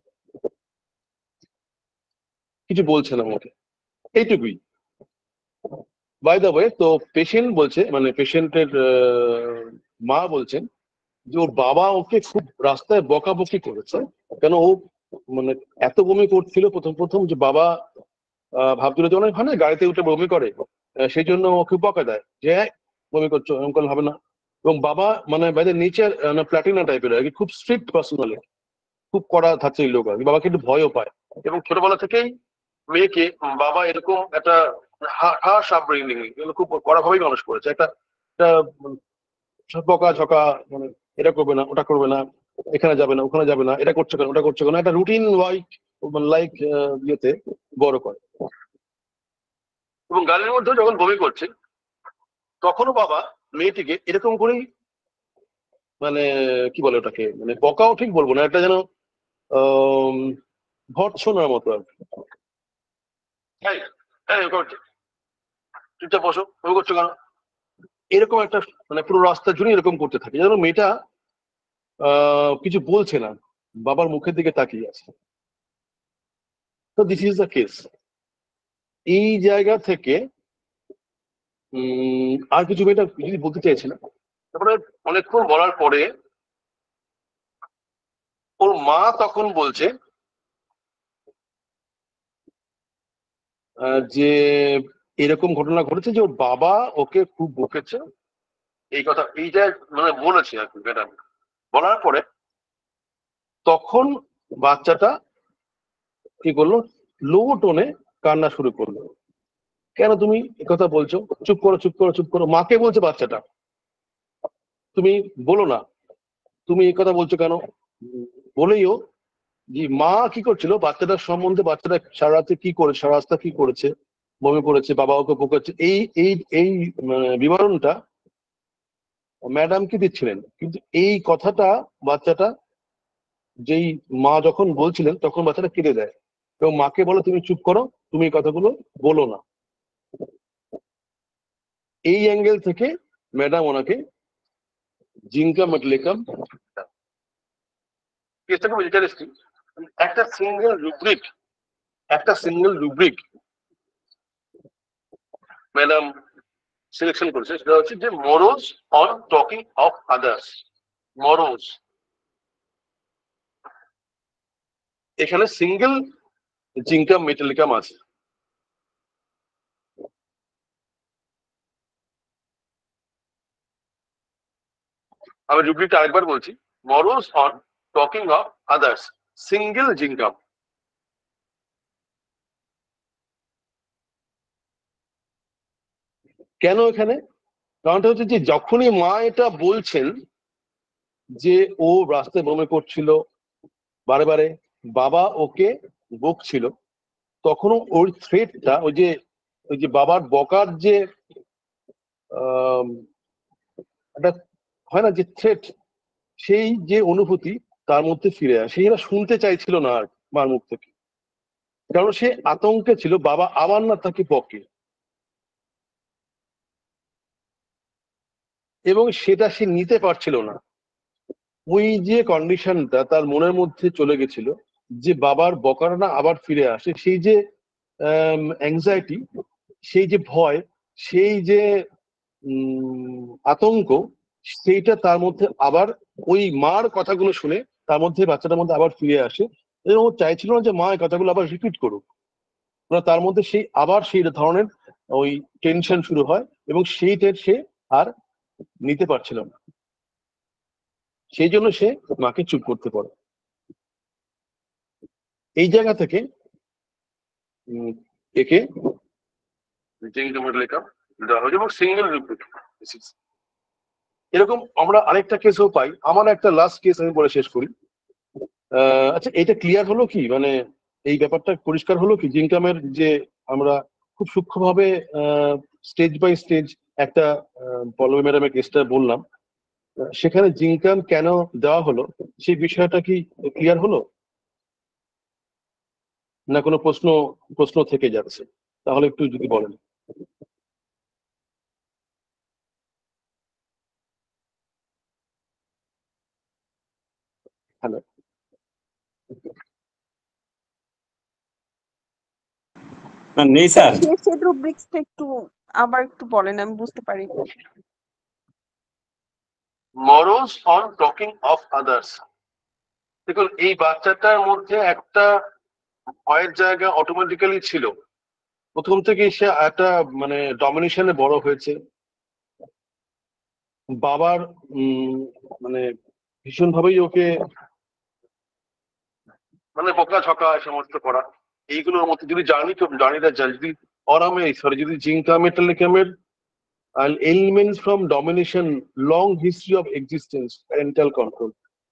কিছু বলছে না মুখে, এইটুকুই। বাই দ্য ওয়ে, তো পেশেন্ট বলছে, মানে পেশেন্টের মা বলছেন যে ওর বাবা ওকে খুব রাস্তায় বকাবকি করেছে, কেন ও মানে এত বমি করছিল প্রথম প্রথম, যে বাবা আহ, ভাবছিল যে অনেক হয় না গাড়িতে উঠে বমি করে, আহ, সেই জন্য ওকে বকা দেয় যে "এই, বমি করছো, এরকম করলে হবে না"। এবং বাবা মানে বাইরে নিচের প্ল্যাটিনা টাইপের আর কি, খুব স্ট্রিক্ট পার্সোনালি, খুব কড়া ধাঁচের লোক আর কি, বাবাকে একটু ভয়ও পায়। এবং ছোটবেলা থেকেই মেয়েকে বাবা এরকম একটা হার্শ আপব্রিঙ্গিং, খুব কড়া ভাবেই মানুষ করেছে, একটা একটা বকা ঝকা, মানে এটা করবে না, ওটা করবে না, এখানে যাবে না, ওখানে যাবে না, এটা করছে কেন, ওটা করছে কেন, একটা রুটিন লাইক লাইক ইয়েতে বড় করে। এবং গাড়ির মধ্যে যখন বমি করছে, তখনও বাবা মেয়েটিকে এরকম করেই, মানে কি বলে ওটাকে, মানে বকাও ঠিক বলবো না, একটা যেন আহ ভর্ৎসনার মতো আর কি। এই, এই, ও করছে, চুপচাপ বসো, বমি করছো কেন, এরকম একটা, মানে পুরো রাস্তা জুড়ে এরকম করতে থাকে, যেন মেয়েটা আহ কিছু বলছে না, বাবার মুখের দিকে তাকিয়ে আছে। তো দিস ইজ দ্য কেস। এই জায়গা থেকে উম আর কিছু মেয়েটা যদি বলতে চাইছিলাম। তারপরে অনেকক্ষণ বলার পরে ওর মা তখন বলছে আহ, যে এরকম ঘটনা ঘটেছে যে ওর বাবা ওকে খুব বকেছে, এই কথা এইটা মানে বলেছে আর কি ম্যাডাম। বলার পরে তখন বাচ্চাটা কি করলো, লো টোনে কান্না শুরু করলো। কেন তুমি কথা বলছো, চুপ করো, চুপ করো, চুপ করো, মাকে বলছে বাচ্চাটা, তুমি বলো না, তুমি এই কথা বলছো কেন। উম, বলেইও যে মা কি করছিল বাচ্চাটার সম্বন্ধে, বাচ্চাটা সারা রাতে কি করে, সারা রাস্তা কি করেছে, বমি করেছে, বাবা ওকে বকেছে, এই এই এই মানে বিবরণটা ম্যাডামকে দিচ্ছিলেন। কিন্তু এই কথাটা বাচ্চাটা, যেই মা যখন বলছিলেন তখন বাচ্চাটা কেঁদে দেয়, এবং মাকে বলে তুমি চুপ করো, তুমি এই কথাগুলো বলো না। এই অ্যাঙ্গেল থেকে ম্যাডাম ওনাকে জিঙ্কা মেটলিকাম, কেসটা খুব ইন্টারেস্টিং। একটা সিঙ্গেল রুব্রিক, একটা সিঙ্গেল রুব্রিক ম্যাডাম সিলেকশন করেছে, সেটা হচ্ছে যে morose on talking of others. Morose, এখানে সিঙ্গেল জিঙ্কাম মেটালিকাম আছে। আমি রুব্রিকটা আরেকবার বলছি, morose on talking of others, single জিঙ্কাম। কেন এখানে? কারণটা হচ্ছে যে যখনই মা এটা বলছেন যে ও রাস্তায় বমি করছিল বারে বারে, বাবা ওকে বকছিল, তখনও ওর থ্রেটটা, ওই যে ওই যে বাবার বকার যে আহ একটা হয় না যে থ্রেট, সেই যে অনুভূতি তার মধ্যে ফিরে আসে, এরা শুনতে চাইছিল না আর মার মুখ থেকে। কারণ সে আতঙ্কে ছিল বাবা আবার না তাকে বকে, এবং সেটা সে নিতে পারছিল না। ওই যে কন্ডিশনটা তার মনের মধ্যে চলে গেছিল যে বাবার বকার না আবার ফিরে আসে, সেই যে অ্যাংজাইটি, সেই যে ভয়, সেই যে উম আতঙ্ক, সেইটা তার মধ্যে আবার ওই মার কথাগুলো শুনে তার মধ্যে বাচ্চাটার মধ্যে আবার ফিরে আসে, এবং ও চাইছিল না যে মা এই কথাগুলো আবার রিপিট করুক। মানে তার মধ্যে সেই আবার সেই ধরনের ওই টেনশন শুরু হয়, এবং সেইটা সে আর নিতে পারছিল না, সেই জন্য সে মাকে চুপ করতে পারে। এই জায়গা থেকে উম, একে লেখা দেওয়া হয়েছে এবং সিঙ্গেল রিপিট। এরকম আমরা আরেকটা কেসও পাই। আমার একটা লাস্ট কেস আমি বলে শেষ করি। আহ আচ্ছা, এটা ক্লিয়ার হলো কি, মানে এই ব্যাপারটা পরিষ্কার হলো কি, জিনকামের যে আমরা খুব সূক্ষ্মভাবে স্টেজ বাই স্টেজ একটা পল্লবী ম্যাডামের কেসটা বললাম, সেখানে জিনকাম কেন দেওয়া হলো সেই বিষয়টা কি ক্লিয়ার হলো, না কোনো প্রশ্ন প্রশ্ন থেকে যাচ্ছে? তাহলে একটু যদি বলেন। হ্যালো।
নেই স্যার,
শেষের রুব্রিক্সটা একটু আবার একটু বলেন, আমি বুঝতে পারি।
Morose on talking of others. দেখুন, এই বাচ্চাটার মধ্যে একটা ভয়ের জায়গা অটোমেটিক্যালি ছিল। প্রথম থেকে সে একটা মানে ডমিনেশনে বড় হয়েছে, বাবার উম মানে ভীষণ ভাবেই ওকে মানে বকা ঝকা সমস্ত করা, এইগুলোর মধ্যে যদি জার্নি জার্নিটা যায়, যদি অরামে সরি যদি জিঙ্কামের টেলিকামের and elements from domination, long history of existence, parental control,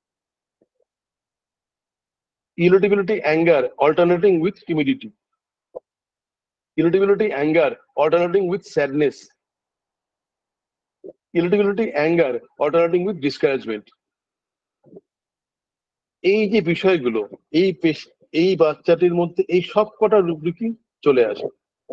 irritability, anger alternating with timidity, irritability, anger alternating with sadness, irritability, anger alternating with discouragement. এই যে বিষয়গুলো এই পেশ- এই বাচ্চাটির মধ্যে এই সব কটা রুব্রিকই চলে আসে।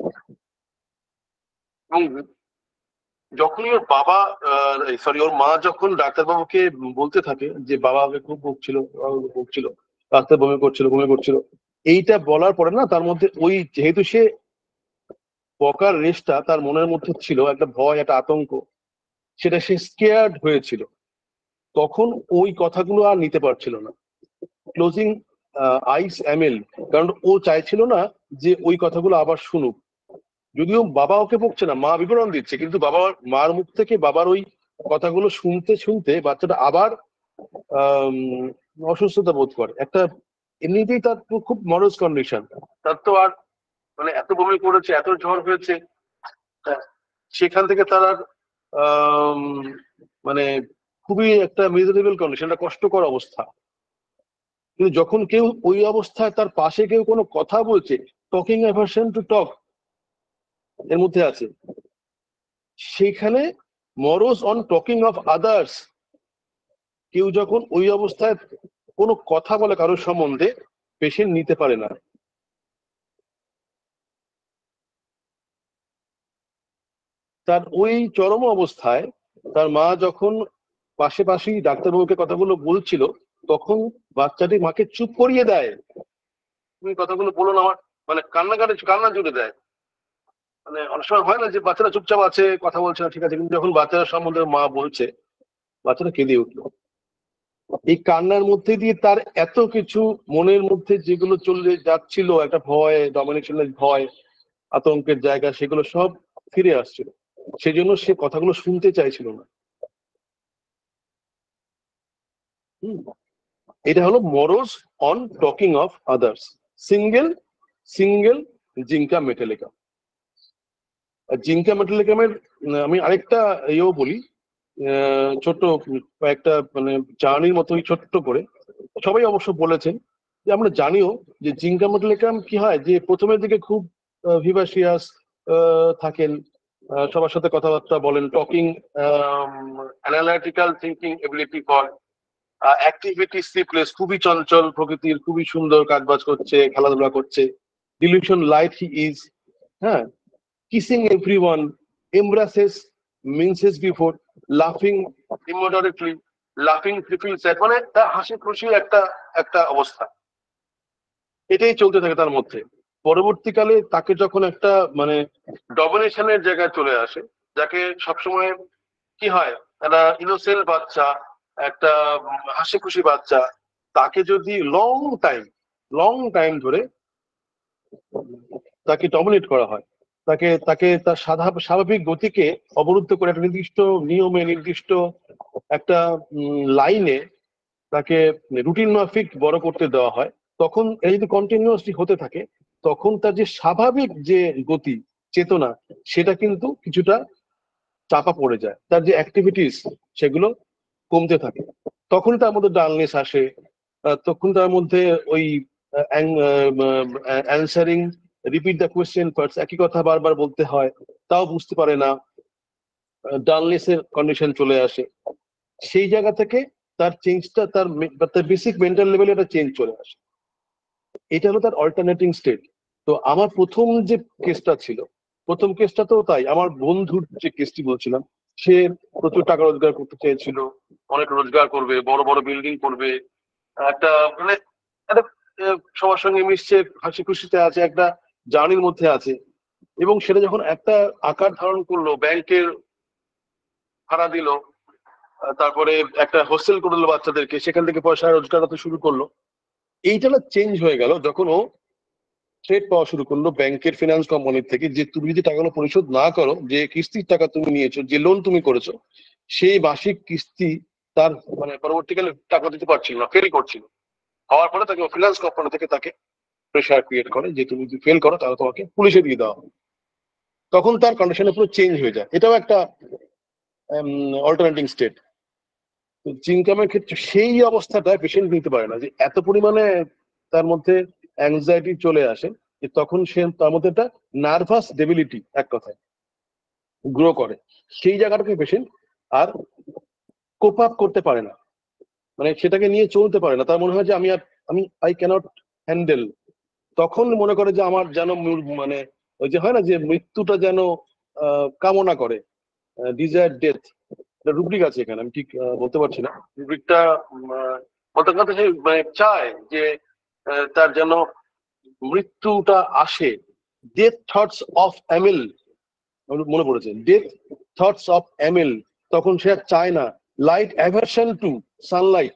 এবং যখনই ওর বাবা সরি ওর মা যখন ডাক্তারবাবুকে বলতে থাকে যে বাবাকে খুব বকছিল, বাবাকে বকছিল, রাস্তায় বমি করছিল বমি করছিল, এইটা বলার পরে না তার মধ্যে ওই যেহেতু সে বকার রেশটা তার মনের মধ্যে ছিল, একটা ভয় একটা আতঙ্ক, সেটা সে স্কেয়ার্ড হয়েছিল, তখন ওই কথাগুলো আর নিতে পারছিল না। ক্লোজিং আইস এমএল, কারণ ও চাইছিল না যে ওই কথাগুলো আবার শুনুক। যদিও বাবা ওকে বকছে না, মা বিবরণ দিচ্ছে, কিন্তু বাবার মার মুখ থেকে বাবার ওই কথাগুলো শুনতে শুনতে বাচ্চাটা আবার আহ অসুস্থতা বোধ করে। একটা এমনিতেই তার তো খুব মরজ কন্ডিশন, তার তো আর মানে এত বমি করেছে, এত জ্বর হয়েছে, সেখান থেকে তার আর আহ মানে খুবই একটা মিজারেবল কন্ডিশন, একটা কষ্টকর অবস্থা। কিন্তু যখন কেউ ওই অবস্থায় তার পাশে কেউ কোনো কথা বলছে, টকিং অ্যাভারশন টু টক এর মধ্যে আছে, সেখানে morose on talking of others, কেউ যখন ওই অবস্থায় কোনো কথা বলে কারোর সম্বন্ধে, পেশেন্ট নিতে পারে না। তার ওই চরম অবস্থায় তার মা যখন পাশে পাশেই ডাক্তারবাবুকে কথাগুলো বলছিল, তখন বাচ্চাটি মাকে চুপ করিয়ে দেয়, তুমি কথাগুলো বলো না, আমার মানে কান্নাকাটি কান্না জুড়ে দেয়। মানে অনেক সময় হয় না যে বাচ্চারা চুপচাপ আছে, কথা বলছে না, ঠিক আছে, কিন্তু যখন বাচ্চারা সম্বন্ধে মা বলছে, বাচ্চারা কেঁদে উঠলো। এই কান্নার মধ্যে দিয়ে তার এত কিছু মনের মধ্যে যেগুলো চলে যাচ্ছিল, একটা ভয়, ডমিনেশনের ভয়, আতঙ্কের জায়গা, সেগুলো সব ফিরে আসছিল, সেজন্য সে কথাগুলো শুনতে চাইছিল না। হুম, এটা হলো morose on talking of others, single single জিঙ্কা মেটালিকা। জিঙ্কা মেটালিকামের আমি আরেকটা ইয়েও বলি, ছোট্ট একটা মানে জার্নির মতোই ছোট্ট করে। সবাই অবশ্য বলেছেন যে আমরা জানিও যে জিঙ্কা মেটালিকাম কি হয়, যে প্রথমের দিকে খুব ভিভাসিয়াস থাকেন, সবার সাথে কথাবার্তা বলেন, talking analytical thinking ability call, activity সিপ্লেস, খুবই চঞ্চল প্রকৃতির, খুবই সুন্দর কাজবাজ করছে, খেলাধুলা করছে, delusion light he is, হ্যাঁ, kissing everyone, embraces, minces before, laughing immoderately, laughing feels sad, মানে তার হাসি খুশির একটা একটা অবস্থা, এটাই চলতে থাকে তার মধ্যে। পরবর্তীকালে তাকে যখন একটা মানে ডমিনেশনের জায়গায় চলে আসে, যাকে সবসময় কি হয়, একটা ইনোসেন্ট বাচ্চা, একটা হাসি খুশি বাচ্চা, তাকে যদি লং টাইম লং টাইম ধরে তাকে ডমিনেট করা হয়, তাকে তাকে তার সাধা স্বাভাবিক গতিকে অবরুদ্ধ করে একটা নির্দিষ্ট নিয়মে, নির্দিষ্ট একটা লাইনে তাকে রুটিন মাফিক বড় করতে দেওয়া হয়, তখন এই যদি কন্টিনিউয়াসলি হতে থাকে, তখন তার যে স্বাভাবিক যে গতি, চেতনা, সেটা কিন্তু কিছুটা চাপা পড়ে যায়, তার যে অ্যাক্টিভিটিস সেগুলো কমতে থাকে। তখন তার মধ্যে ডালনেস আসে, তখন তার মধ্যে ওই answering repeat the question first, একই কথা বারবার বলতে হয়, তাও বুঝতে পারে না, ডালনেসের কন্ডিশন চলে আসে। সেই জায়গা থেকে তার চেঞ্জটা, তার তার বেসিক মেন্টাল লেভেলে একটা চেঞ্জ চলে আসে। এটা হলো তার অল্টারনেটিং স্টেট। তো আমার প্রথম যে কেসটা ছিল, প্রথম কেসটা তো তাই, আমার বন্ধুর যে কেসটি বলছিলাম, সে প্রচুর টাকা রোজগার করতে চেয়েছিল, অনেক রোজগার করবে, বড় বড় বিল্ডিং করবে, একটা মানে একটা সবার সঙ্গে মিশছে, হাসি খুশিতে আছে, একটা জার্নির মধ্যে আছে, এবং সেটা যখন একটা আকার ধারণ করলো, ব্যাংকের ভাড়া দিল, তারপরে একটা হোস্টেল করে দিল বাচ্চাদেরকে, সেখান থেকে পয়সা রোজগার করতে শুরু করলো, এইটা না চেঞ্জ হয়ে গেল যখন ও থ্রেট পাওয়া শুরু করলো ব্যাংকের ফিনান্স কোম্পানির থেকে, যে তুমি যদি টাকাগুলো পরিশোধ না করো, যে কিস্তির টাকা তুমি নিয়েছো, যে লোন তুমি করেছো, সেই মাসিক কিস্তি তার মানে পরবর্তীকালে টাকা দিতে পারছিল না, ফেল করছিল। হওয়ার পরে তাকে ফিনান্স কোম্পানি থেকে তাকে প্রেশার ক্রিয়েট করে যে তুমি যদি ফেল করো তাহলে তোমাকে পুলিশে দিয়ে দেওয়া হবে। তখন তার কন্ডিশনে পুরো চেঞ্জ হয়ে যায়। এটাও একটা অল্টারনেটিং স্টেট। ইনকামের ক্ষেত্রে সেই অবস্থাটা পেশেন্ট নিতে পারে না, যে এত পরিমাণে তার মধ্যে অ্যাংজাইটি চলে আসে, যে তখন সে তার মধ্যে একটা নার্ভাস ডেবিলিটি এক কথায় গ্রো করে। সেই জায়গাটাকে পেশেন্ট আর কোপ আপ করতে পারে না, মানে সেটাকে নিয়ে চলতে পারে না। তার মনে হয় যে আমি আর আমি আই ক্যানট হ্যান্ডেল। তখন মনে করে যে আমার যেন মানে ওই যে হয় না যে মৃত্যুটা যেন আহ কামনা করে, ডিজায়ার ডেথ, রুব্রিক আছে এখানে, আমি ঠিক বলতে পারছি না রুব্রিকটা, বলতে কথা সে মানে চায় যে তার যেন মৃত্যুটা আসে। ডেথ থটস অফ এমিল, মনে পড়েছে, ডেথ থটস অফ এমিল, তখন সে আর চায় না। Light aversion to sunlight,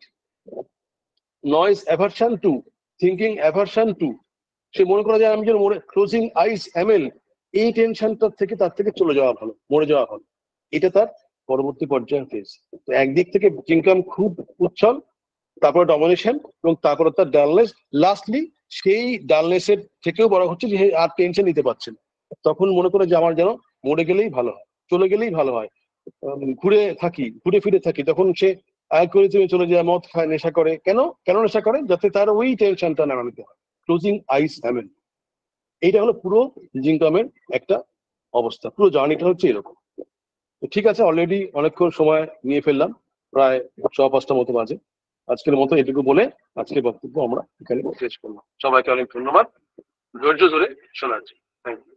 noise aversion to, thinking aversion to, সে মনে করে যে আমি যেন মরে, ক্লোজিং আইস এমিল, এই টেনশনটা থেকে তার থেকে চলে যাওয়া ভালো, মরে যাওয়া ভালো। এটা তার পরবর্তী পর্যায়ের ফেজ। তো একদিক থেকে ইনকাম খুব উচ্ছল, তারপরে ডমিনেশন, এবং তারপরে তার ডালনেস, লাস্টলি সেই ডালনেসের থেকেও বড় হচ্ছে যে আর টেনশন নিতে পারছে না। তখন মনে করে যে আমার যেন মরে গেলেই ভালো হয়, চলে গেলেই ভালো হয়, ঘুরে থাকি, ঘুরে ফিরে থাকি। তখন সে অ্যালকোহলিজমে চলে যায়, মদ খায়, নেশা করে। কেন কেন নেশা করে? যাতে তার ওই টেনশনটা না নিতে হয়। ক্লোজিং আইস হ্যাভেন, এইটা হলো পুরো জিনকামের একটা অবস্থা। পুরো জার্নিটা হচ্ছে এরকম। ঠিক আছে, অলরেডি অনেকক্ষণ সময় নিয়ে ফেললাম, প্রায় ছ পাঁচটা মতো বাজে। আজকের মতো এটুকু বলে আজকের বক্তব্য আমরা এখানে শেষ করলাম। সবাইকে অনেক ধন্যবাদ ধৈর্য ধরে শোনার জন্য। Thank you.